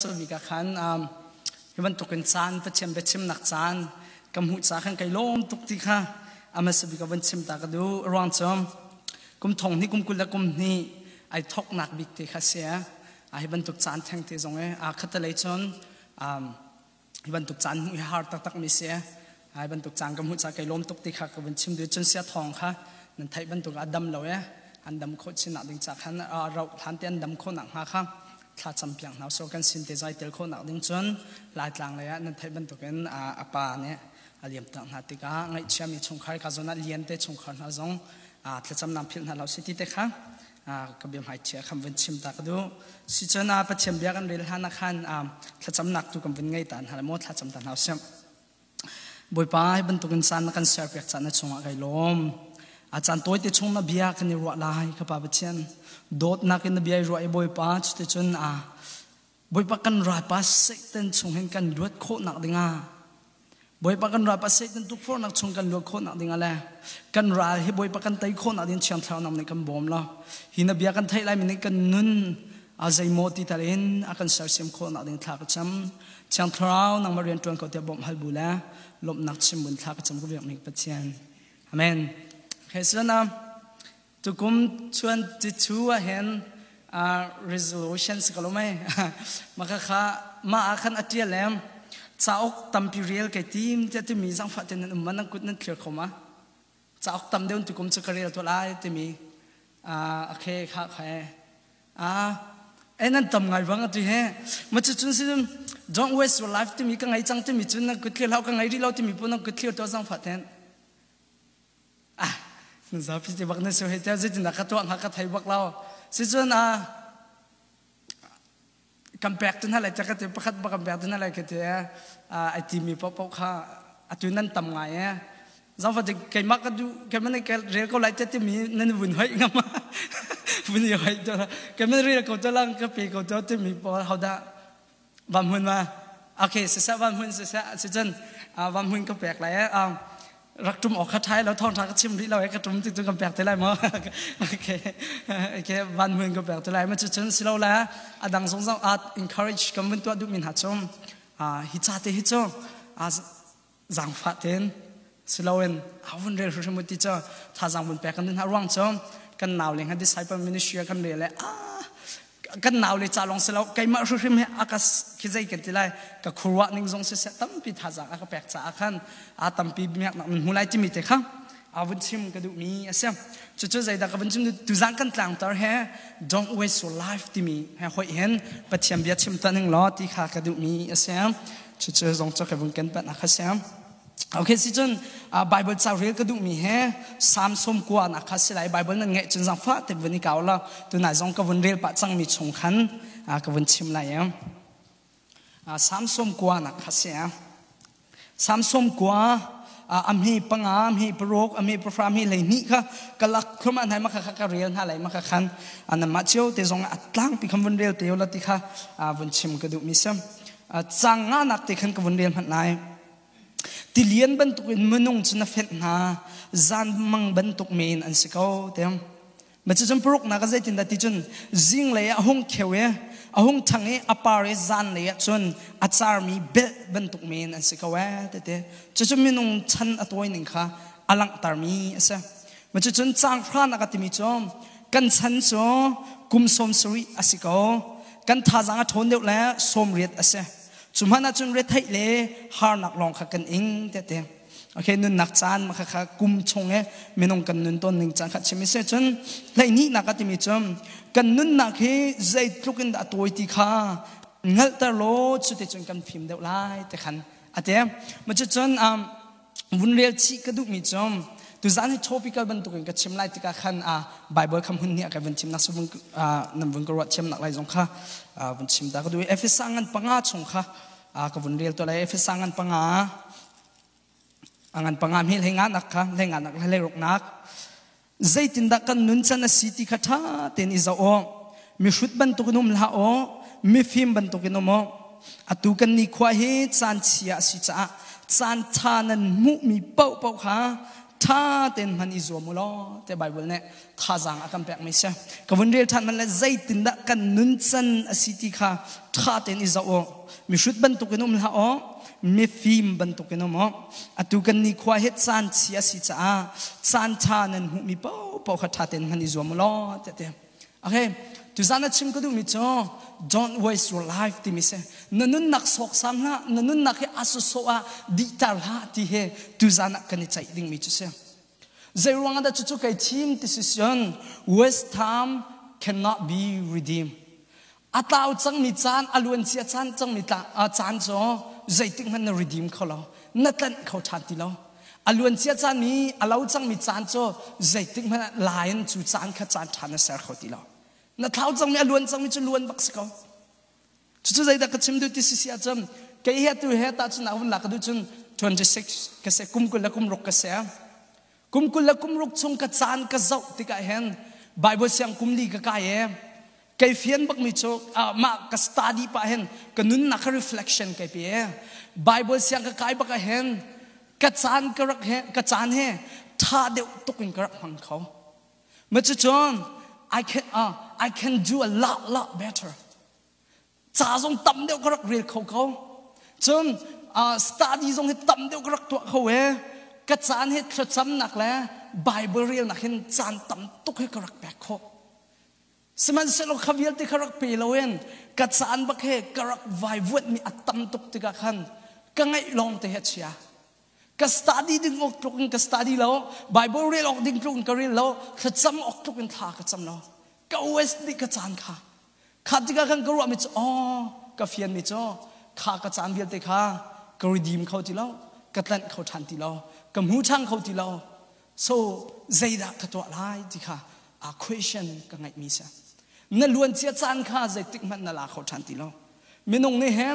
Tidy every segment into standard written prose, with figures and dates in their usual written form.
วิกาขันวันตุกันจานประชิมประชิมนักจานกำหูจาขันไก่ล้มตุกติค่ะมาสวิกาวันชิมตากระดูรอนจอมกุมทงนี่กุมกุลละกุมนี่ไอทอกหนักบิกติค่ะเสียวันตุกจานแทงตีจงขัดเลยจนวันตุกจานมุยฮาร์ตักมีเสียวันตุกจานกำหูจาไก่ล้มตุกติค่ะกับวันชิมดูจนเสียทองค่ะนั่นไทยวันตุกอดัมเราอันดำโคชินักดิ้งจากขันเราทันเตียนดำโคหนักมาค่ะถ้าจำเพียงเราโซกันสินเทใจเตลโคนักดิ้งจนหลายต่างเลยนั่นไทยบรรทุกันอาปาเนี่ยเลี้ยงต่างหากติกาไงเชื่อมีชงคายกาจนัดเลี้ยงเตชงคายน่าจงถ้าจำนำเพียงเราสิติเตค่ะก็เบียมหายเชื่อคำวันชิมตากดูสิจนาประเชียมเบียกันเรื่องหันขันถ้าจำนักตุกันเป็นไงตันหาโมถ้าจำตันเราเชื่อบ่อยไปบรรทุกันสันกันเสียเปียกจันชงอะไรล้มอาจารย์ตัวที่ชงนับยากันในรัวลายกับป้าเชียนโดดนักในนับยารัวไอ้บ่อยป้าจุดที่จนบ่อยป้ากันรัวป้าเสกเต้นชงเห็นกันรวดโคหนักดิ่งบ่อยป้ากันรัวป้าเสกเต้นทุกฟอนักชงกันรวดโคหนักดิ่งแล้วกันรัวให้บ่อยป้ากันไต่โคหนักดิ่งเชียงเท้านำในกันบ่มละหินับยากันไทยไล่มีในกันนุ่นอาใจโมติตาลินอากันเสียเสียมโคหนักดิ่งทักจำเชียงเท้านำมาเรียนตัวเขาเตียบ่มฮัลบุละลบนักชิมบุญทักจำก็เรียกมีปัจจัยอาเมนเฮ้ยส่วนทุกคนชวนจิตชัวเห็นresolutions ก็รู้ไหมมาค่ะมาขันอัจฉริยะแล้วจะออกตำพิเรียลกับทีมจะมีสังฝัดนั้นมันนั่งกุดนั่งเคลียร์เข้ามาจะออกตำเดียวทุกคนจะเรียนตัวไรจะมีโอเคค่ะใครนั่นตำไงบ้างตัวเฮ้มาจุดจุดสิ don't waste your life ที่มีกังไงจังที่มีจุดนั่งกุดเคลียร์เรากังไงที่เราที่มีปุ่นนั่งกุดเคลียร์ตัวสังฝัดนั้นนึกสาวพี่จะบักนั่นสุดเหตุการณ์ที่นักตัวหักไทยบักเราสิจนคำแปลกตัวนั้นอะไรจะก็จะประคัดบักคำแปลกตัวนั้นอะไรก็จะไอทีมีป๊อปป๊อปค่ะตัวนั้นทำไงสาวฟ้าจะเกี่ยมักก็ดูเกี่ยมันในเรื่องเขาไล่จะมีนั่นวุ่นหอยงั้นมาวุ่นหอยตัวละเกี่ยมันเรื่องเขาตัวล่างก็ปีเขาตัวที่มีพอเขาได้บางคนมาโอเคสิษะบางคนสิจนบางคนก็แปลกหลายรักจุ่มออกข้าท้ายแล้วท้องทักชิมที่เราไอ้กระจุ่มที่ตัวกำแพงตัวไรมั้งโอเควันเมืองกำแพงตัวไรมันจะเชิญสิเราแล้วดังสงสารencourage กำมันตัวดูมินหัดชมฮิจาเตฮิจงจังฟัดเต็นสิเราเองวันเรียนรู้สมุติจ้าถ้าจังบุญแปลกันนั้นหาร่างชมกันหนาวเลยฮะ disciple ministry กันเรียนเลยกันหนาวเลยจ่าลงสิเราไกมารู้สึกไหมอากาศคิดใจกันที่ไรกับครัวนิ่งทรงเสียตั้มปีท่าจากอากาศแปลกจากขันตั้มปีเมียกมันหูไล่จิมิเตะข้างวันชิมก็ดูมีเสียจุดใจแต่กับวันชิมดูจังกันต่างต่อเฮ้ don't waste your life ที่มีเฮ้หอยเห็นปัจจัยเบียดชิมตั้งหนึ่งล้อที่ขาก็ดูมีเสียจุดทรงจะกับวันกันเป็นนักเสียโอเคสิจนไบเบิลจะเรียนก็ดูมีเฮสามสมกว่านักสิไลไบเบิลนั่นไงจนสังฟ้าแต่วันนี้เก่าแล้วตัวไหนจงกับวันเรียนปัจจังมีชงขันกับวันชิมไรสามสมกว่านักสิสามสมกว่ามีปังมีปรกมีปรามมีอะไรนี่ค่ะกลักคำอันไหนมาค่ะเรียนอะไรมาค่ะขันอันนั้นมาเชี่ยวแต่จงอัดล้างปีคำวันเรียนเตียวละที่ค่ะวันชิมก็ดูมีเสียจังงานักที่ขันกับวันเรียนพันไหนที่เลี้ยนบรรทุกมันนุ่งจนเฟตนาจานมังบรรทุกเมนอันสิเขาเต็มมันจะจำปลุกนักใจจินดาที่จนจิงเลยหงเขวหงทั้งนี้อปาริจานเลยจนอาจารย์มีเบลบรรทุกเมนอันสิเขาแต่จะจำมันนุ่งชันตัวหนึ่งค่ะอลังตารมีเสียมันจะจนจางพระนักที่มีจอมกันชันจอกุมสมสุริอันสิเขากันท่าจางทนเดียวแล้วสมเรียดอันเสียจุมันอาจจะเรียกให้เล่หานักลองขักันเองแต่โอเคนุ่นนักจานมาขัดกุมชงไม่น้องกันนุ่นต้นหนึ่งจานขัดชิมิเสจนเลยนี่นักที่มีจมกันนุ่นนักให้ใจทุกคนอัตัวที่ข้าเงาตาโลสุดที่จนกันพิมพ์เดียวไล่แต่ขันอาเดียมันจะจนวุ่นเรียลชีก็ดูมีจมตัวจานที่โชว์พิการบรรทุกกันชิมไล่ที่ขันไบเบิลคำหุ่นเนี่ยกันวันชิมนักสมุนนั่นวันก็รอดชิมนักไล่จงค่ะวันชิมตาก็ดูเอฟเอสังกันปังอาชงค่ะกับวันเรียลตัวไรเอฟเอสังกันปังอาอันปังอามีเรื่องนักค่ะเรื่องนักเรื่องรกนักใจตินดักกันนุนจันสิติขัดเต็นอิจาโอมีชุดบรรทุกนุ่มละโอมีฟิล์มบรรทุกนุ่มอตุกันนี่ควายจานเชียสิจ้าจานทานันมุมีเป่าค่ะท่าเต็นมันอิจวมุลแต่ไบเบิลเนี่ยข้าจังอากันแปลกไม่ใช่กับวันเรียนท่านมันเลยใจตินดักกันนุนจันอสิติค่ะท่าเต็นอิจวมีชุดบรรทุกนมละอ๋อมีฟิล์มบรรทุกนมอ๋ออะตุกันนี่ควายเฮ็ดจานเสียสิจ้าจานท่านั้นหูมีเป่าขัดท่าเต็นมันอิจวมุลแต่โอเคทุกท่านชิมก็ดูมิจ้า don't waste your life ที่มิเซ่นั่นนักสกสามละนั่นนักอาสุสวะดิตาละที่เหทุกท่านกันใจดิ่งมิจ้าใจรวงอันนั้นจุดๆกับทีม decision waste time cannot be redeemed อัตราจังมิจานอลวนเสียจานจังมิตาจานจ้าใจดิ่งมัน redeem เขาแล้วนั่นตันเขาทันทีแล้วอลวนเสียจานมีอลาวจังมิจานจ้าใจดิ่งมันลายน์จุดจานขจานทันเสียเขาทีแล้วนั่นเท้าจังมีอลวนจังมีจุลวนบักสกอจุดๆใจดักชิมดูที่สิอาจารย์แกเฮียตัวเฮียตาจุนเอาหลักดูจุน26ก็เสกุมกุลและกุมรุกก็เสียกุมกุลและกุมรุกชงกระจานกระเจ้าที่กายเห็นไบเบิลเสียงกุมลีก็กายเองแกเฟียนบักมีโชมากระสตาดีป่ะเห็นก็นุนนัก reflection แกเปียไบเบิลเสียงก็กายบักเห็นกระจานกระรักเห็นกระจานเห็นท่าเดียวตกินกระรักหังเขาเมื่อจุนI can do a lot better จ่าทรงตั้มเดียวกระรักเรียนเขาจนstudy ทรงให้ตั้มเดียวกระรักตัวเขากระจานให้ขจำหนักแล้ว Bible เรียนหนักเห็นจานตั้มตุกให้กระรักแบกเขาสมัยเสร็จเขาเวียนที่กระรักเปล่าเองกระจานบักเฮกระรักไววุฒิมีอัตตั้มตุกที่กระขันก็ไงลองเตะเชียก็ study ดึงออกตุกก็ study แล้ว Bible เรียนออกดึงตุกก็เรียนแล้วขจำออกตุกกันท่ากระจำแล้วก็เวสติกระจานค่ะข้าที่กันก็รู้ว่ามิจก็เฟียนมิจข้ากระจานเบียดเตค่ะก็รีดีมเขาทีแล้วก็ตันเขาทันทีแล้วก็หูช่างเขาทีแล้ว so ใจดักตัวลายที่ค่ะ question ก็ไงมีเสียนั่นล้วนเสียจานค่ะใจติดมันนั่นละเขาทันทีแล้วไม่นงในแฮม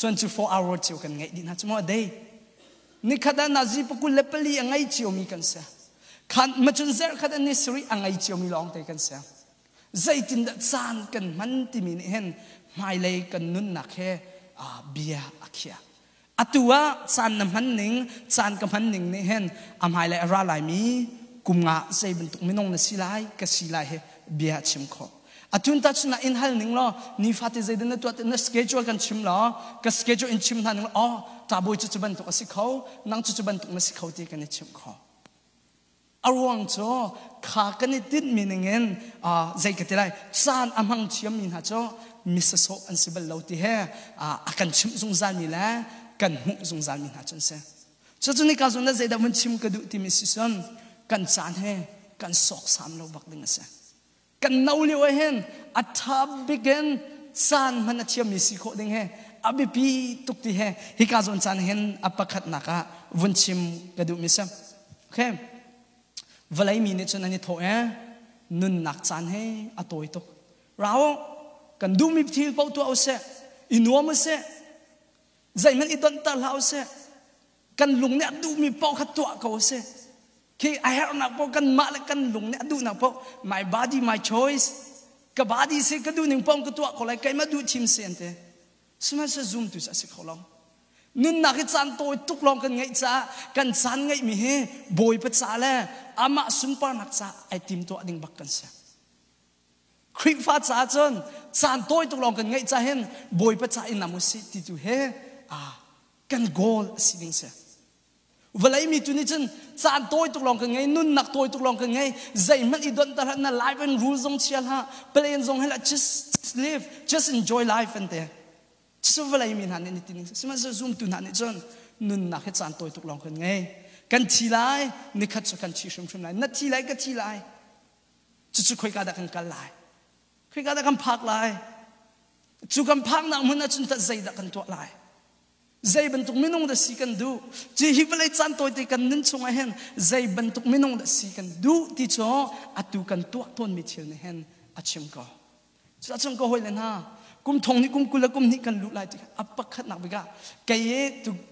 24 hours เจียวกันไงดีนะชั่วโมงเดียวนี่ขนาดนาจีปกุลเล็บลียังไงเจียวมีกันเสียขันมาจนเสียขนาดนี้สิริยังไงเจียวมีลองเตะกันเสียใจตินดัดจานกันมันที่มีเห็นไม่เลยกันนุ่นนักแค่เบียอักเขียอัตัวจานน้ำมันหนึ่งจานกับมันหนึ่งนี่เห็นไม่เลยอะไรลายมีกุมงาใจบรรทุกไม่นงนสิไลก็สิไลเฮเบียชิมขออัตุนตัดชนะอินฮัลหนึ่งล้อนี่ฟาติใจเดินตัวนั่นสเกจกันชิมล้อก็สเกจอินชิมทันหนึ่งตาบุยจุดบรรทุกสิเขานั่งจุดบรรทุกสิเขาที่กันชิมขออารมณ์จ้าข้ากันติดมีเงินใจกันที่ไรจานอามังเชียมินฮะจ้ามิสโซอันสิบเหล่าที่เหอากันชิมสงสารมีแล้วกันหุสงสารมินฮะจนเสียจุดนี้การสนใจแต่มันชิมกระดูที่มิสซอนกันจานเหกันสอกสามเราบักดึงเสียกันน่าเลี้ยวเห็นอัฐบิเกนจานมันเชียมิสิโคดึงเหอบิปีตุกที่เหฮิการสนใจเห็นอัปขัดนักวันชิมกระดูมิสโอเคเวลามีเนี่ยจนอันนี้โถนุนนักจานให้อตัวตุกเรากันดูมีที่เป้าตัวเอาเสอินวัวมันเสใจมันอีตอนตาเราเสกันลุงเนี่ยดูมีเป้าขัดตัวเขาเสคือไอ้เราหนักเป้ากันมาแล้วกันลุงเนี่ยดูหนักเป้า my body my choice กับ body เสก็ดูหนึ่งเป้ากับตัวเขาเลยใครมาดูทีมเสียนเตะสมัยจะ zoom ตัวจะสิเขาลองนุ่นนักจานตัวตุกลองกันไงจ้ากันจานไงมีเฮบอยปัจจาเลยอามาสุนปานักจ้าไอติมตัวดิ่งบักกันเสียคริกฟ้าจ้าจนจานตัวตุกลองกันไงจ้าเห็นบอยปัจจาอินามุสิติดูเฮกันโกลสิดิ่งเสียเวลามีตัวนี้จนจานตัวตุกลองกันไงนุ่นนักตัวตุกลองกันไงใจมันอีดอนตาหัน life and rules งเชียร์ฮะเปลี่ยนทรงให้ละ just live just enjoy life and thereสุวรรณมีนันนี่ติงสมัยจะซูมตุนันนี่จนนุนนักให้จานตัวตุกลองกันไงกันทีไรนี่ขัดสุกันชีชุมชุมไรนัดทีไรก็ทีไรจุดคุยกันกันกันไรคุยกันกันพักไรจุกันพักนั่งมันจนตัดใจกันตัวไรใจบรรทุกไม่นงเดสีกันดูจีฮิบเลยจานตัวที่กันนั่นชงเห็นใจบรรทุกไม่นงเดสีกันดูที่จ่ออัตุกันตัวต้นมิเชียนเห็นอัชมก็จะชมก็หอยเลยนะกุมทงนี่กุมกุลกุมนี่กันลุไลที่อัปขัดนักบิกะแกยี่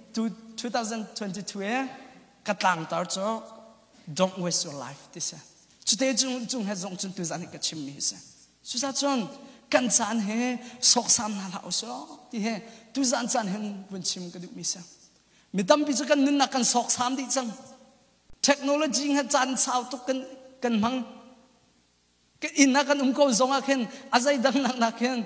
2022กัดหลังตาจ้า don't waste your life ที่เสียสุดท้ายจุงให้จงจุนตัวนี้ก็ชิมมีเสียสุดท้ายจนกันจานเฮสอกสามนาลาอุศที่เฮตัวจานเฮวันชิมก็ดูมีเสียไม่ตั้มพิจกันนึกนักกันสอกสามที่จัง technology nga chan sao to kan mang cái in na kan ko zonga khen azai dang nak khen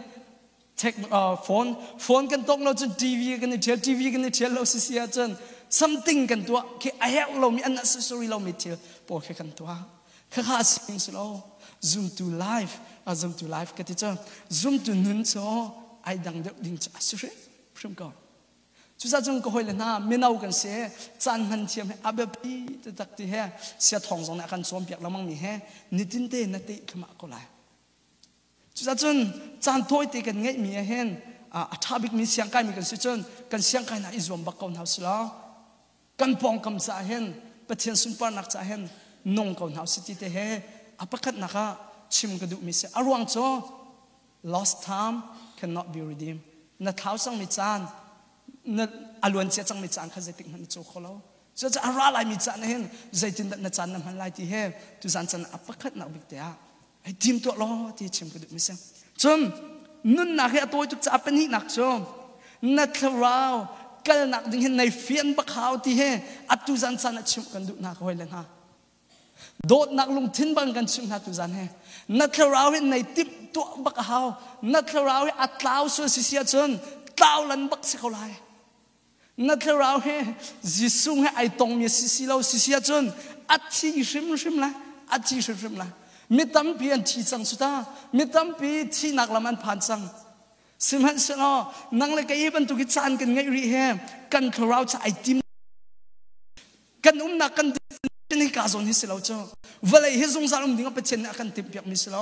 phone kan tok lo chu TV kan chel lo sia chen something kan tua ke ayak lo mi unnecessary lo mi til por ke kan tua kha sing slow zoom to life ka ti cha zoom to nun cho ai dang de ding cha sure from god chu sa chung ko hoi le na minau kan se chan han thiam he abapi te tak ti he sia thong zong na kan som piak lamang mi he nitin te na te khama ko lai chu sa chun chan thoi te kan ngai mi hen a thabik mi siang kai mi kan si chun kan siang kai na izom bak kaun haus la kan pong kam sa hen pathian sun par nak cha hen nong kaun haus ti te he apakat naka chim ka du mi se arwang cho lost time cannot be redeemed na thau sang mi chan na alwan che chang mi chan kha zetik han chu kholo so cha ara lai mi chan hen zaitin na chan nam han lai ti he tu san chan apakat na bik te a ai tim to lo ti chim ka du mi se chum nun na he toy tu cha pani nak cho na thrao kal nak ding hen nei fian ba khaw ti he atu san chan chim kan du na hoi len ha dot nak lung thin bang kan chim na tu zan he na thrao he nei tip to ba khaw na thrao he atlaw so si sia chon tlaw lan bak si kholai na thrao he jisung he ai tong mi si lo si sia chon athi shim la mi tam pi an thi chang suta mi tam pi thi nak laman phan chang simhan sano nang le kai ban tu ki chan kan ngai ri he kan thrao cha ai tim kan na kan ni ka zon hi silo cho vale hi zong zarum dinga pechen na kan tip piak mi silo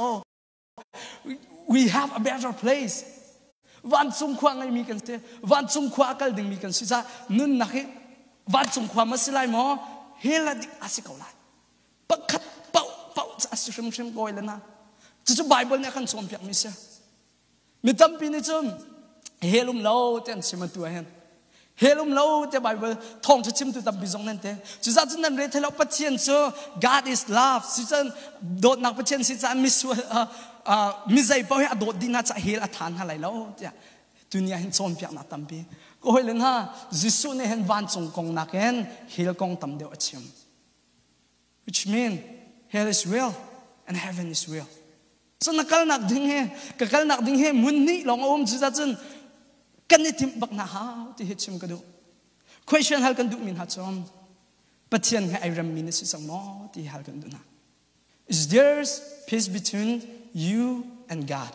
we have a better place van chung khwa ngai mi kan te van chung khwa kal ding mi kan si cha nun na he van chung khwa ma silai mo hela dik asikolai pakhat pau cha shrim goi lana chu bible na kan som piak mi se mi tam pi ni chum helum lo ten sima tu hen helum lo te bible thong chu chim tu tam bi zong nan te chu za chun nan re thelo pathian so god is love si chan dot nak pathian si chan mi su mi zai pau he dot dina cha hel athan ha lai lo te dunia hin chom piak na tam pi ko hoi len ha jisu ne hen van chung kong na ken hel kong tam de achim which mean hell is real and heaven is real so nakal nak ding he mun ni long om chu za chun kan ni tim bak na ha ti he chim ka du question hal kan du min ha chom pathian he ai ram min si sang mo ti hal kan du na is there peace between you and god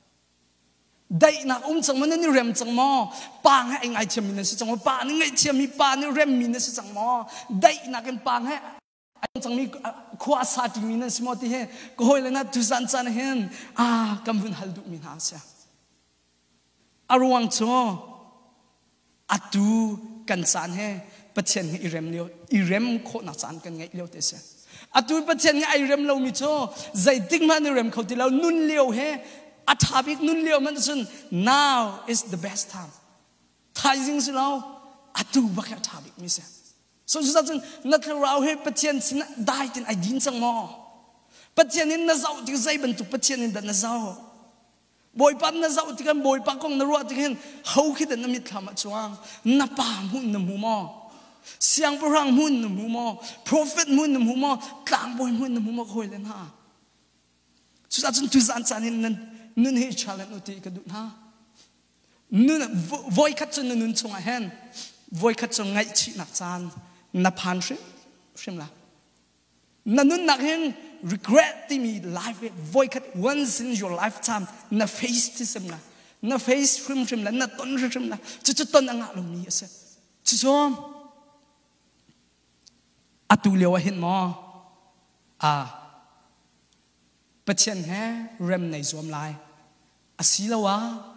dai na chang man ni rem chang mo pang he ai ngai chim min si chang mo pa ni ngai chim mi pa ni rem min si chang mo dai na kan pang he ai chang mi khwa sa ti min si mo ti he ko hoi le na tu san chan hen kam bun hal du min ha sia arwang cho atu kan san he pathian he irem kho na san kan ngai leo te se atu pathian ngai irem lo mi cho zai tik man irem kho ti lo nun leo he athabik nun leo man sun now is the best time thai so lo atu ba kha athabik mi se so sa chun na thrao he pathian sin dai tin ai din chang mo pathian in na zau ti zai ban tu pathian in da na zau boy pan na zau ti kan boy pa kong na ro ti hen ho khit na mi thama chuang na pa mun na mu mo siang parang mun na mu mo prophet mun na mu mo tlang boy mun na mu mo khoi len ha chu sa chun tu zan chan in nun he challenge no ti ka du na nun voi khat chun nun chung a hen voi khat chung ngai chi nak chan na phan shim la na nun nak hen regret me life voi khat once in your lifetime na face tism na face shim la na ton shim la chu ton anga lo mi ase chu so atu lewa hin mo pathian he rem nei zom lai asilawa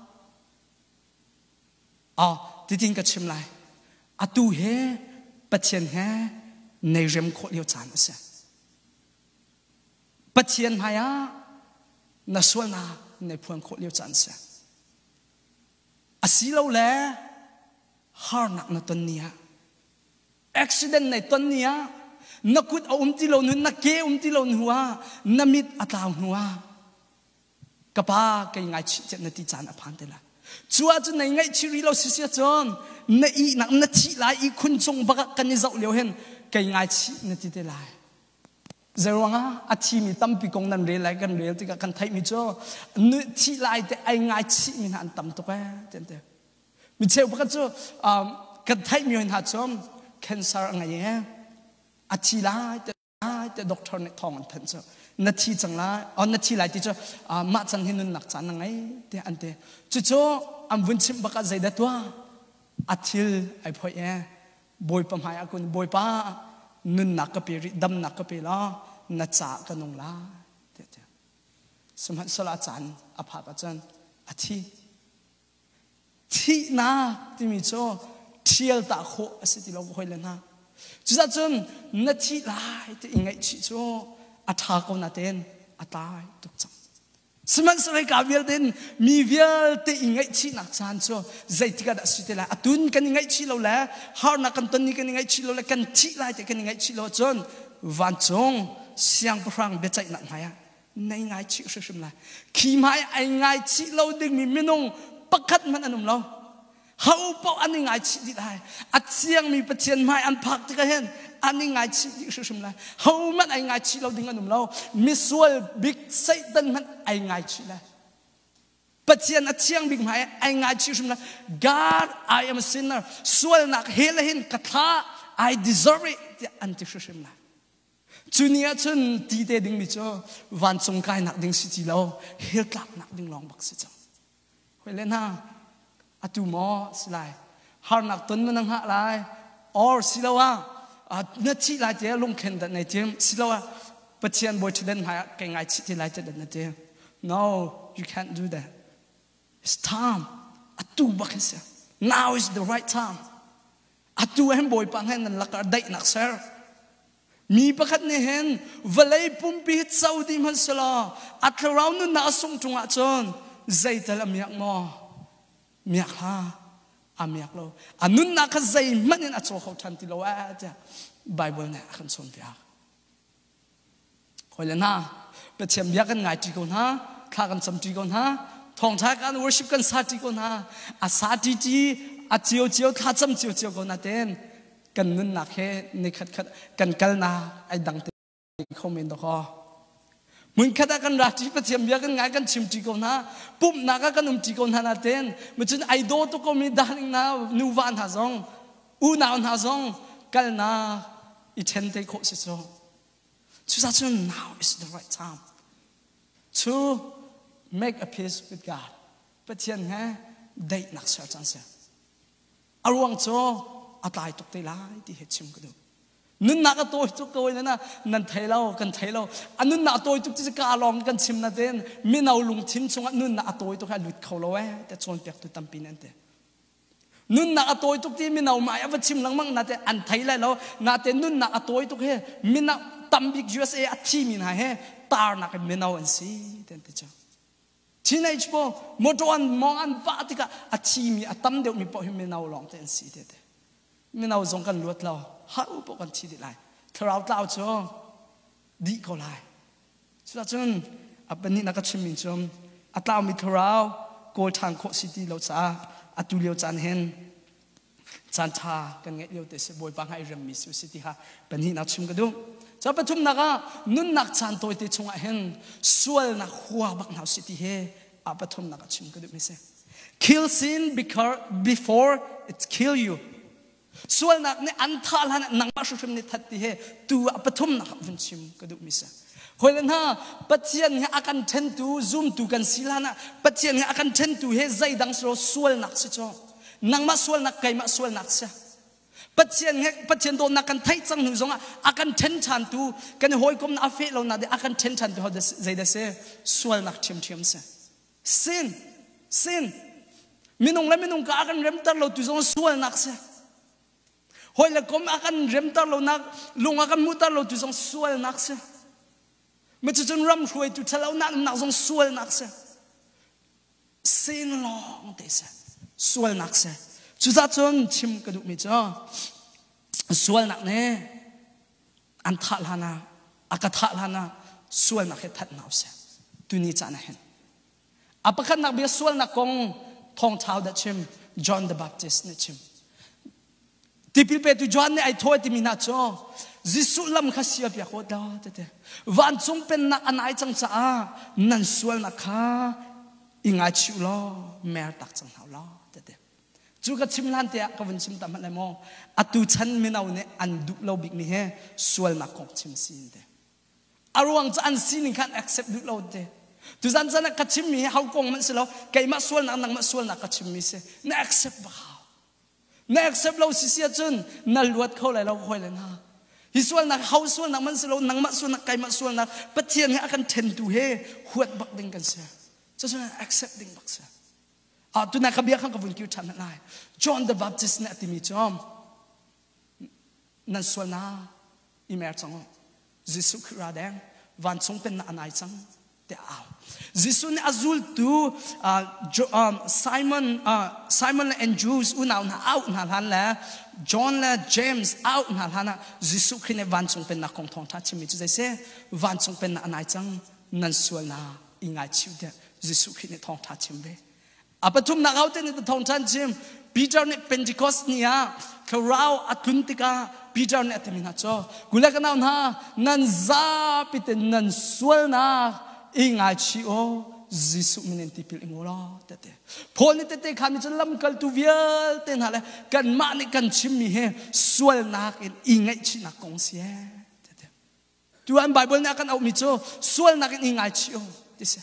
ti tin ka chim lai atu he pathian he nei rem kho leo chan ase pathian haya na suana nei phuang kho leo chan se asilo le har nak na ton nia accident nei ton nia na kut ti lo nu na ke ti lo nuwa na mit ataw nuwa kapa kai ngai chi chen na ti chan a phan te la chua chu nei ngai chi ri lo si sia chon na i nak na chi lai i khun chung ba kan ni zau leo hen cái ngay chi nè tí tê lại giờ nga à chi mi tâm bị công nan real lại gần real thì kan thấy mi cho nụ chi lại thì ai ngay chi mi han tâm to cái tên thế mi chơi bắt cho kan thấy mi han cho cancer ngay á à chi lại thì doctor này thong thân cho nát chi chẳng lại nát chi lại thì cho mát chẳng hin nun nặc chẳng ngay thì anh thế cho vun chim bắt dây đất tua à thil ai phơi á bồi pam hai akun bồi pa nun nak kapiri dam nak kapila na cha kanung la te te samhan sala chan apha pa chan athi thi na ti mi cho thial ta kho asiti lo khoi lena chusa chun na thi lai te ingai chi cho atha ko na ten atai tuk chang samhan sala ka vial den mi vial te ingai chi nak chan cho zai tika da site la atun kan ingai chi lo la har na kan ton ni kan ingai chi lo la kan thi lai te kan ingai chi lo chon van chong siang prang be chai nak maya nei ngai chi shim la khi mai ai ngai chi lo ding mi minong pakhat man anum lo hau po ani ngai chi di lai at siang mi pathian mai an phak ti ka hen ani ngai chi di shim la hau man ai ngai chi lo ding anum lo misual big satan man ai ngai chi la pathian at siang big mai ai ngai chi shim la God I am a sinner sual nak helahin katha I deserve it anti shim la chunia chun ti te ding mi cho van chung kai nak ding si chi lo hel klak nak ding long bak si chang hoi le na atu mo silai har nak ton nang ha lai or silawa na chi lai te long khen da nei tem silawa pathian boy thden ha kai ngai chi ti lai te da na te no you can't do that it's time atu bak se now is the right time atu hem boy pang hen lakar dai nak sir mi pakhat ne hen valai pumpi saudi man sala atraw nu na song tunga chon zaital amyak mo miak ha amyak lo anun na kha zai manin acho kho than ti lo a ja bible na khan som pia khoilena pe chem ya kan ngai ti ko na kha kan sam ti ko na thong tha kan worship kan sa ti ko na a sa ti ti a chiu chiu kha cham chiu chiu ko na ten kan nun na khe ni khat khat kan kal na ai dang te comment do kho mun khata kan ra ti pathiam ya kan ngai kan chim ti ko na pum na ka kan ti ko na ten mu chun ai do to ko mi darling na nu van ha zong u na ha zong kal na I chen te ko si so chu sa chun now is the right time to make a peace with God pathian ha dai nak sa chan sa arwang cho atai tok te lai ti he chim ko do nun na ka toy tuk ko na nan thailo kan thailo anun na toy tuk ti ka long kan chim na ten minau lung thim chunga nun na toy tuk ha lut kholo we te chon pek tu tampin ante nun na toy tuk ti minau ma ya chim lang mang na te an thailai lo na te nun na toy tuk he mina tambik USA a thi min ha he tar na ka minau an si ten te cha teenage po motoan mong an va ti ka a thi mi a tam deu mi po hi minau long ten si te te minau zong kan luat lo how po kan thi di lai tharau tlau cho di ko lai chu chun apani na ka chimin chom atlau mi tharau ko thang kho city lo cha atu leo chan hen chan tha kan nge leo te se boy bang hai ram mi su city ha pani na chim ka du cha pathum na ka nun nak chan toy te chunga hen sual na huwa bak na city he a pathum na ka chim ka du mi se kill sin before it kill you sual nak ne anthal han nang ma shum ni thatti he tu apathum na vun chim ka du mi sa hoilen ha pathian he akan then tu zoom tu kan silana pathian he akan then tu he zai dang so sual nak si cho nang ma sual nak kai ma sual nak sa pathian do nak kan thai chang nu zonga akan then chan tu kan hoi kom na fe lo na de akan then chan tu hoda zai da se sual nak chim chim sa sin minung ka akan rem tar lo tu zong sual nak sa hoi la kom akan rem tar lo nak lung akan mutar lo tu zong sual nak sa me chu chun ram hruai tu thalo nak zong sual nak sa sin long te sa sual nak sa chu za chun chim ka du mi cha sual nak ne an thal hana akathal hana sual nak he that naw sa tu ni cha na hen apakhan nak bi sual nak kong thong thau da chim John the Baptist ne chim ti pil pe tu John ne ai thoi ti mina cho Jisu lam khasia pia ko da te van chung pen na anai chang cha a nan sual na kha inga chu lo mer tak chang hau lo te chu ka chimlan te ka vun chim tam le mo atu chan minau ne an du lo big ni he sual na kok chim sin te arwang cha an sin khan accept du lo te tu zan zan ka chim mi hau kong man se lo kai ma sual na nang ma sual na ka chim mi se na accept ba na accept lo si sia chun na luat kho lai lo khoi le na hi sual na hau sual na man se lo nang ma sual na kai ma sual na pathian he akan ten tu he huat bak ding kan se cho chun accept ding bak se a tu na ka bia khang ka bun kiu than lai John the Baptist na ti mi chom nan sual na i mer chang Jisu khra dang van chung pen na anai chang te aw Jisu ne azul tu Simon and Judas unaw na out na han la John la James out na han na Jisu khine van chung pen na kong thong tha chimi chu se van chung pen na anai chang nan sual na ingai chiu de Jisu khine thong tha chim be apathum na out ne thong chan chim Peter ne Pentecost nia kharau atuntika Peter ne atimina cho gula kana na nan za pite nan sual na ingai chi o Jisu minen ti pil ingola tete phone tete khami chalam kal tu vial ten hale kan ma ni kan chim mi he sual na in ingai chi na kong sia tete tu an bible na kan au mi cho sual na in ingai chi o tise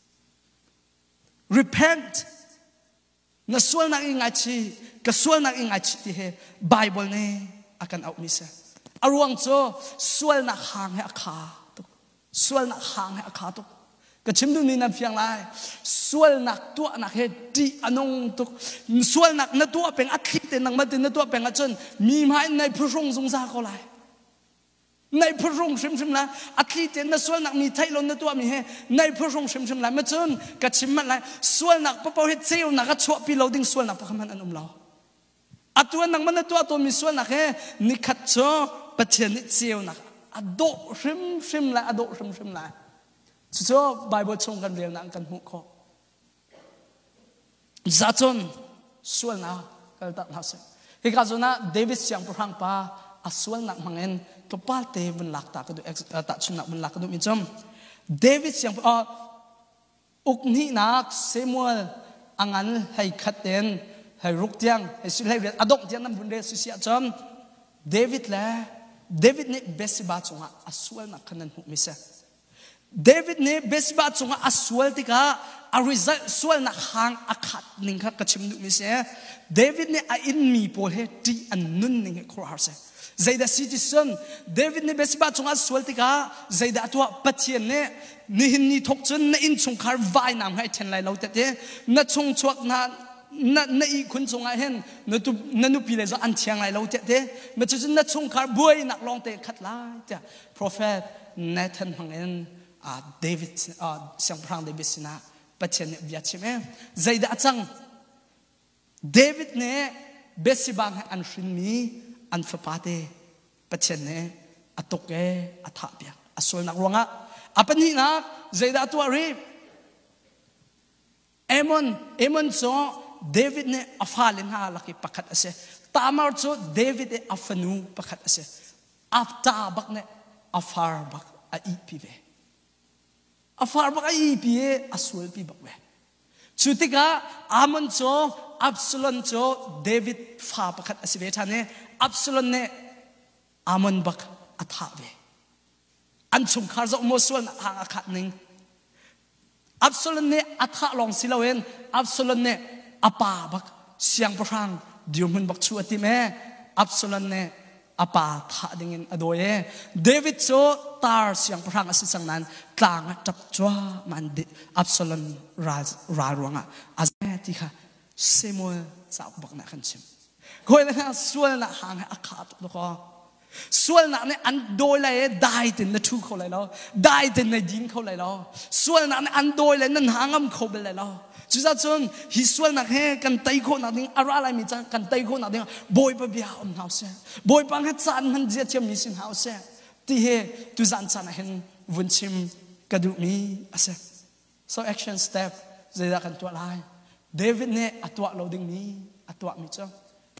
repent na sual na ingai chi ka sual na ingai chi ti he bible ne akan au mi sa arwang cho sual na hang he akha to sual na hang he akha to ka chimdu ni na phiang lai sual nak tua nak he ti anong to sual nak na tua peng akhi te nang ma te na tua peng a chon mi mai nai phurong sung sa ko lai nai phurong shim la akhi te na sual nak mi thai lon na tua mi he nai phurong shim la ma chon ka chim ma lai sual nak pa he cheu nak a chwa pi loading sual nak pa khaman anum lao atuan nang man na tua to mi sual nak he ni khat cho pathian ni cheu nak ado shim la ado shim la so Bible chung kan real na kan hu kho zachon sual na kal ta na se he ka zona David siang prang pa aswal na mangen to pa te bun lak ta ka du ta chun na bun lak ka du mi chom David siang ukni nak Samuel angan hai khaten hai ruk tiang hai sil hai adok tiang nam bun re su sia chom David ni Besiba chunga aswal na kanan hu mi se David ne Besiba chunga aswal tika a result swal na hang akhat ningkha kachim nu mi se David ne a in mi pol he ti an nun ning khor se zaida citizen David ne Besiba chunga aswal tika zaida atwa pathian ne ni hin ni thok chun na in chung khar vai nam hai chen lai lo te na chung chuak na i khun chunga hen na nu pi le zo an chiang lai lo te ma chu na chung khar buai nak long te khat lai ta prophet Nathan hangen David siang prang David sina pathian ne bia chime zaida achang David ne Besiba an shin mi an fapate pathian ne atoke atha bia asol nak ronga apani na zaida atwari Amon so David ne afalin ha laki pakhat ase tamar so David e afanu pakhat ase afta bak ne afar bak a ipive afar bak a ipie asul pi bak we chutika Amon so Absalom so David fa pakhat ase ve thane Absalom ne Amon bak atha ve an chung khar zo mo sual ha khat ning Absalom ne atha long silawen Absalom ne apa bak siang prang diumun bak chu ati me Absalom ne apa tha dingin adoye David so tar siang prang asisang nan tlang tap chwa man Absalom ra ruanga azati kha Samuel sa bak na khanchim khoi na sual na hang akhat lo ko sual na ne an doi lai dai tin na thu kho lai lo dai tin na jing kho lai lo sual na ne an doi lai nan hangam kho bel lai lo chu za chun hi sual na he kan tai kho na ding ara lai mi cha kan tai kho na ding boy pa bia house boy pang ha chan man je chem mi sin house ti he tu zan chan hen vun chim kadu mi ase so action step zai da kan to lai David ne atwa loading mi atwa mi cha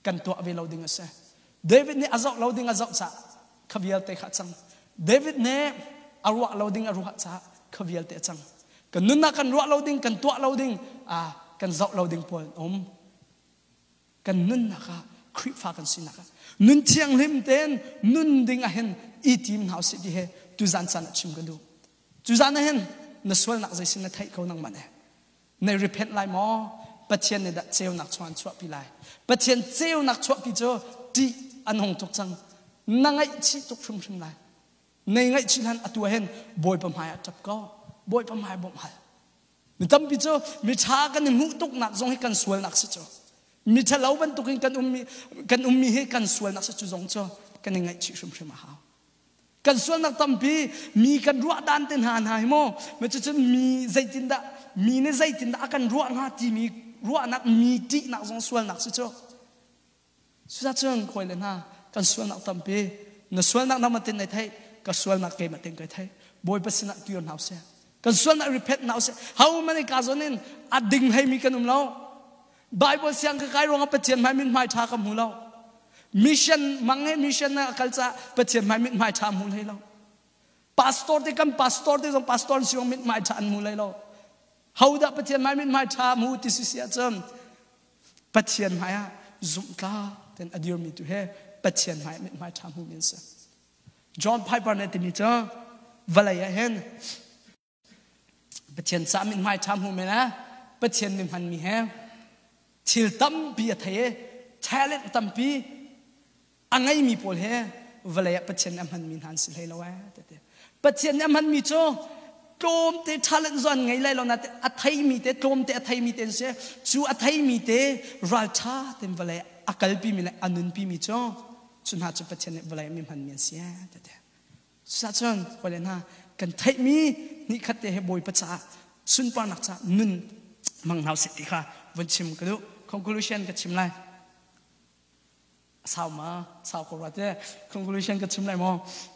กันตัวเวลาดิ้งเสเดวิดเนี่ยอาจเราดิ้งอาจจะขวิลเตะขัดจังเดวิดเนี่ยอารัวเราดิ้งอารัวจะขวิลเตะจังกันนุ่นนักกันรัวเราดิ้งกันตัวเราดิ้งกันเจ้าเราดิ้งปนกันนุ่นนักคริฟ้ากันสินักนุ่นเชียงลิมเต้นนุ่นดิ้งเห็นอีทีมหาวสิที่เหตุจันทร์สันชิมกันดูจุจันเห็นนสวลนักใจสินไทยเขานั่งมันในรีเพนไลมอปะเทียนในดัชเซลนักชวนชั่วปีไลปะเทียนเซลนักชั่วปีโจดีอันหงทุกจังนั่งไอชิทุกชุมชุมไลในไงชิลันอตัวเห็นบอยประมาณจับก็บอยประมาณบ่มามีตั้มปีโจมีชากันมุตุกนักจงให้กันสวลนักสิโจมีชาเลาบันตุกินกันมีให้กันสวลนักสิโจจงโจกันในไงชิชุมชุมมาหากันส่วนนักตั้มปีมีกันรัวดันเต็นหานหายโมมันจะมีใจตินดามีในใจตินดากันรัวนักที่มีรัวนักมีที่นักสงส่วนนักสิโจสุดท้ายจังคอยเลยนะกันส่วนนักตั้มปีนักส่วนนักน้ำมันเต็นในไทยกันส่วนนักเกมมันเต็นในไทยบอยภาษาที่ยนต์เอาเสียกันส่วนนักรีเพทเอาเสียเฮามันในการส่วนนี้อดิ่งให้มีกันเราไบเบิลเสียงใครร้องกับเจียนไม่มีไม่ท่ากับหูเรามิชชั่นมังเงมิชชั่นนะคัลซาปะเจียนไม่มิดไม่ทำมูลให้เราพาสตอร์ที่กันพาสตอร์ที่ต้องพาสตอร์สิวมิดไม่ทำมูลให้เราเฮาดะปะเจียนไม่มิดไม่ทำมูที่สิเสียจนปะเจียนไม่อะจุ่มกาเต็นอดีตมีตัวเฮปะเจียนไม่มิดไม่ทำมูมินส์จอห์นไพเปอร์เนี่ยที่มีเจ้าวันไหนเห็นปะเจียนสามิดไม่ทำมูมินะปะเจียนมิมันมีเฮทิลตัมปีอะเทเทเลตตัมปีอังไงมีพอลเฮเวลาปัจเจนมันมีหันสิเลยแล้วปัจเจนมันมีโจโจมเตะทาเลนจอนไงเลยแล้วนะเตะอัฐยมีเตะโจมเตะอัฐยมีเตะเสียจูอัฐยมีเตะรัลชาเต็มเวลาอักลปีมีเลยอันุนปีมีโจสุนหาจูปัจเจนเวลามีมันมีเสียเตะสัจจ์คนเลยนะกันไทยมีนี่ขัดเตะบอยปัจจาสุนปานักจ้านุนมังหาวสิทธิค่ะวันชิมกันดู conclusion กันชิมไรสาวมาสาวคนรักเจ้ conclusion ก็ชิมไรมั้ง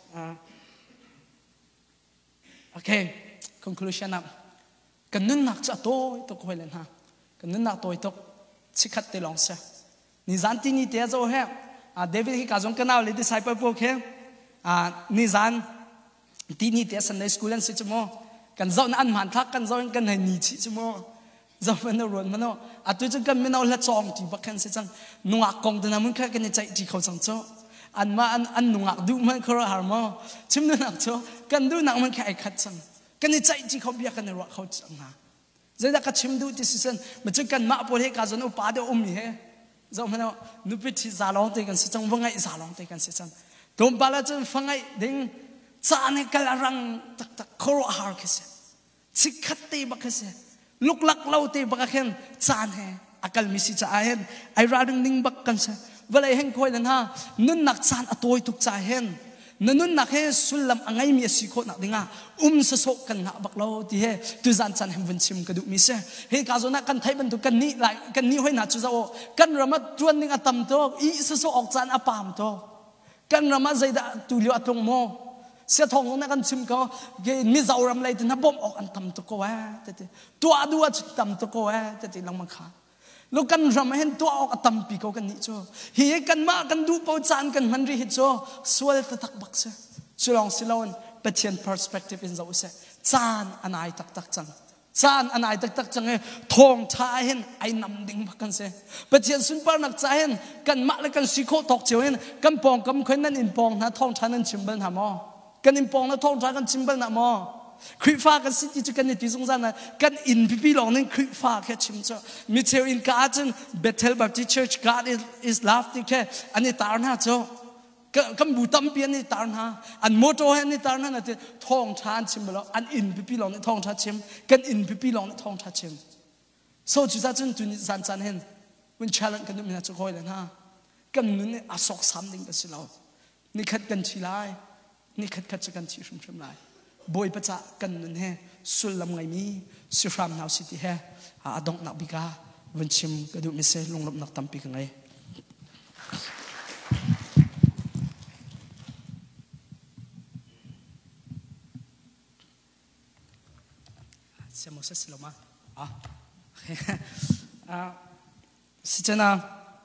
โอเค conclusion นะกันนุ่นนักจะโตตัวคนเลยนะกันนุ่นนักโตตัวชิคัดเตลองเสียนิจันที่นี่เตะโจเฮเดวิดที่กาจงกันเอาเลยที่ใส่ไปพวกเฮนิจันที่นี่เตะ Sunday school นั่นสิจมั้งกันเจ้านั่นมันทักกันเจ้ากันให้นิชิจมั้งเจ้ามันรวนมันเนาะตัวจะกันไม่เอาละจองที่บักกันสิจังนุ่งกองตัวนั้นมันแค่กันใจที่เขาจังเจ้าอันมาอันนุ่งดูมันเขาหามาชิมนุ่งเจ้ากันดูนักมันแค่ไอ้ขัดจังกันใจที่เขาเบียกันในรักเขาจังฮะจะได้กันชิมดูที่สิจังมันจะกันมาพอให้การจนอุปาเดียวมีเฮเจ้ามันเนาะนุปิที่ซาลองเตกันสิจังฟังไงซาลองเตกันสิจังตัวบาลาจะฟังไงดิ้งจานให้กันรังตักเขาหาคิดสิขัดตีบักคิดลุกลักเล่าเตะบักเห็นจานเฮอากาศมิสิจ่าเห็นไอราดึงนิ่งบักกันเสเวลาเห็นคอยนั้นฮะนุ่นนักจานอตัวทุกจ่าเห็นนุ่นนักเฮสุลลัมอังไงมีสิโคนักดิ่งสะโศกกันนักบักเล่าที่เฮตุจานจานเห็นวันชิมกระดูกมิเสเฮกาโซนักกันไทยบรรทุกกันนี่ไหลกันนี่ห้อยหนาจุจ้าโอกันรามาจวนนิ่งอัตมโตอีสะโศกออกจานอปามโตกันรามาใจดาตุลิวอัตงโมเสียทองนักกันชิมก็มีเจ้ารำไรถึงนับบ่มออกอันทำตัวก็ว่าตัวดูว่าจุดทำตัวก็ว่าแต่ลังมังค่าลูกกันรำเห็นตัวออกอันทำปีก็กันนี่จ้ะเฮียกันมากันดูเป้าจานกันมันรีหิจ้ะสวยแต่ตักบักเสียฉลองสิลอนเปลี่ยน perspective in เราเสียจานอันไหนตักจังจานอันไหนตักจังทองชายเห็นไอ้นำดิ่งบักกันเสียเปลี่ยนสุนปานักใจเห็นกันมาแล้วกันสิโคตกเจียวเห็นกันปองกันคนนั้นอินปองนะทองชายนั้นชิมเบิ้ลหามอกันอินปองนะทองชายกันชิมเบิ้ลหามอคริฟ้ากันสิที่จะกันในที่สงสารนะกันอินพี่หลงนั่นคริฟ้าแค่ชิมเจ้ามิเชลอินการ์เจนเบธเทลบัพติสต์เชิร์ชการ์ดis laughing แค่อันนี้ตาหน้าเจ้ากันบูตัมเปียนนี่ตาหน้าอันโมโตเฮนนี่ตาหน้านั่นที่ทองชานชิมไปแล้วอันอินพี่หลงนี่ทองชาชิมกันอินพี่หลงนี่ทองชาชิมโซ่จุดจ้าจุนตุนิจันเห็นวันเชลันกันดูมีน่าจะคอยเลยนะกันนู้นนี่อาศกสามดิ่งกันสิเรานี่ขัดกันชีไลนี่ขัดจะกันชีชุ่มไลบอยประจักกันนั่นเฮสุลลำไงมีสุรามนาวสิที่เฮอาดงนักบิกาวันชิมกระดูกมิเซลงลบนักตั้มปีกันไงเสียมอสสิลมาสิเจนะ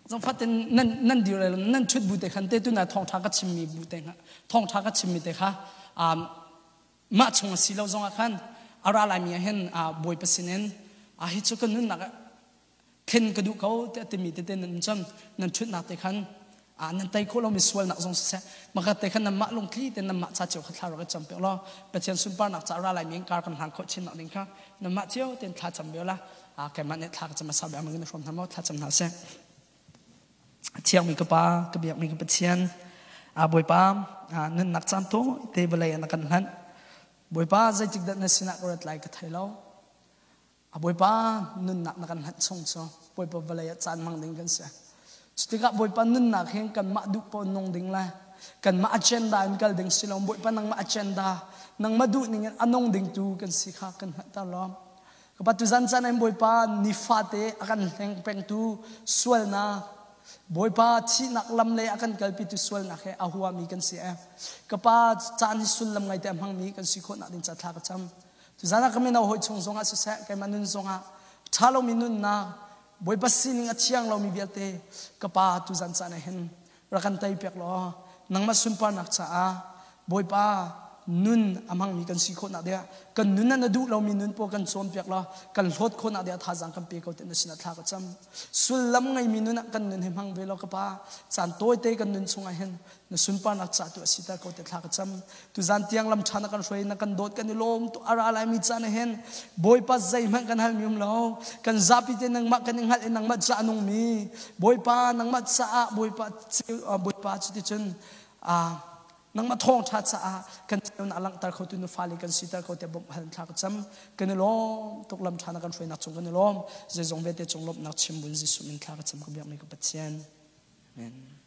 จงฟัดนั่นดีเลยนั่นชุดบุตรขันเตตุน่ะทองทากัชิมีบุตรฮะทองทากัชิมีเตค่ะมาชงสิเราจงขันอะไรอะไรมีเห็นบอยประสิทธิ์ฮิตชุกันนั่นนะเข็นกระดูกเขาแต่มีแต่นั่นจำนั่นชุดนักเตขันนั่นไตโคเรามีส่วนนักจงเสียมาเตขันนั่นมาลงที่แต่นั่นมาชาเจียวขัดเราก็จำเปล่าเป็นเช่นสุนปานักจะอะไรมีการกันหันโคชินนักนี่ค่ะนั่นมาเจียวเต็นทัดจำเปล่าแกมันเนี่ยทัดจะมาสาบมันก็ในความทำว่าทัดจำหาเสียเชียงมีกระปากระเบียกมีกระปะเชียนบอยป้านั่นนักจันโตเตบเลยนักกันหันบอยป้าใจจิกดันนสินักรถไล่กระไทยเราบอยป้านั่นนักกันหันส่งซ้อบอยป้าบเลยจานมังดิ่งกันเสียสุดที่กับบอยป้านั่นนักเห็นกันมาดูปนงดิ่งละกันมา agenda อันกันดิ่งสิลองบอยป้านั่งมา agenda นั่งมาดูนี่กันอนงดิ่งตูกันสิขากันหันตลอดกับปัจจุบันจันเอ็มบอยป้านิฟาเตอากันแห่งเป็นตูส่วนนะบอยป้าที่นักลำเลยอากันกลปิตุส่วนนักอาหัวมีกันเสียกับป้าจานที่สุดลำไงแต่หังมีกันสิคนนักดินจัดทากจำทุกท่านก็ไม่เอาหัวชงสงอาสุเสะแกมันนุนสงอาถ้าเรามีนุนนะบอยป้าสิ่งอัจฉริยะเรามีเบียดเตกับป้าทุกท่านจะเห็นรักันไตเปียกล้อนังมาสุนปานักจ้าบอยป้านุนอามังมีกันสิคนนักเดียกันนุนนั่นดูเรามีนุนพวกกันสวมเปียกล้อกันลดคนนักเดียท่าจังกันเปียกเขาเต็นสินัดทากจำสุดลำไงมีนุนกันนุนเห็นมังเวลากับป้าจานโต้เตกันนุนสงอาเห็นนสุนปานักจ้าตัวสิตาเขาเต็นทากจำทุกท่านเตียงลำชานักกันช่วยนักกันโดดกันนิลมตัวอะไรมีจานเห็นบอยป้าใจมันกันหันมีมเรากันจับพิเตนังมักกันยังหันนังมัดจานงมีบอยป้านังมัดจ้าบอยป้าจุดที่จนนังมาท่องทัดสะกันเจ้าหน้าลังตาเขาตุนฟ้าลิกันสิตาเขาเตะบ่มหันทักจำกันล้อมตกลำชานักกันช่วยนักจงกันล้อมจะจงเวทจงลบนักชิมบุญจิสุมินทักจำก็แบบนี้ก็ปัจเจียน